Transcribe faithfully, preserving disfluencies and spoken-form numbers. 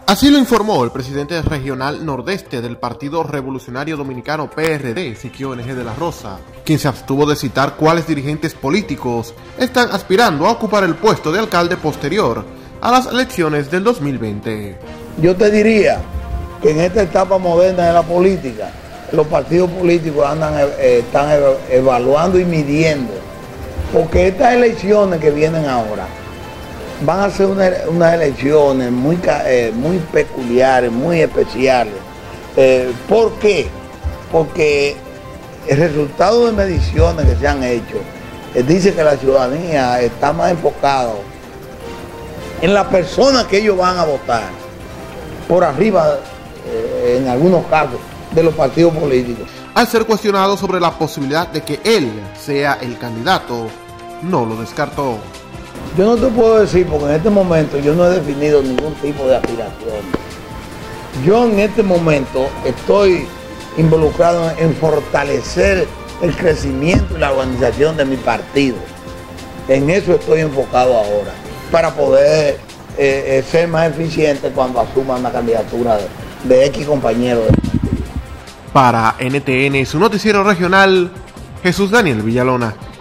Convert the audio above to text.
Así lo informó el presidente regional nordeste del Partido Revolucionario Dominicano P R D, Siquio N G de la Rosa, quien se abstuvo de citar cuáles dirigentes políticos están aspirando a ocupar el puesto de alcalde posterior a las elecciones del dos mil veinte. Yo te diría que en esta etapa moderna de la política, los partidos políticos andan, eh, están evaluando y midiendo, porque estas elecciones que vienen ahora van a ser una, unas elecciones muy, eh, muy peculiares, muy especiales. Eh, ¿Por qué? Porque el resultado de mediciones que se han hecho eh, dice que la ciudadanía está más enfocada en las personas que ellos van a votar, por arriba, eh, en algunos casos, de los partidos políticos. Al ser cuestionado sobre la posibilidad de que él sea el candidato, no lo descartó. Yo no te puedo decir, porque en este momento yo no he definido ningún tipo de aspiración. Yo en este momento estoy involucrado en fortalecer el crecimiento y la organización de mi partido. En eso estoy enfocado ahora, para poder eh, eh, ser más eficiente cuando asuma una candidatura de, de X compañero del partido. Para N T N, su noticiero regional, Jesús Daniel Villalona.